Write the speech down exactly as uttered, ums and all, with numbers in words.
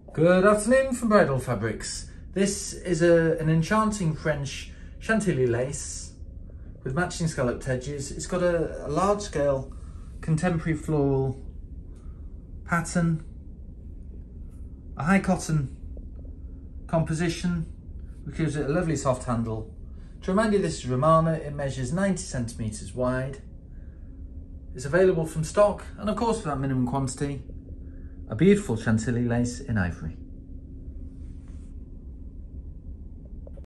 Good afternoon from Bridal Fabrics. This is a, an enchanting French Chantilly lace with matching scalloped edges. It's got a, a large scale contemporary floral pattern, a high cotton composition which gives it a lovely soft handle. To remind you, this is Romaana. It measures ninety centimetres wide. It's available from stock and of course for that minimum quantity. A beautiful Chantilly lace in ivory.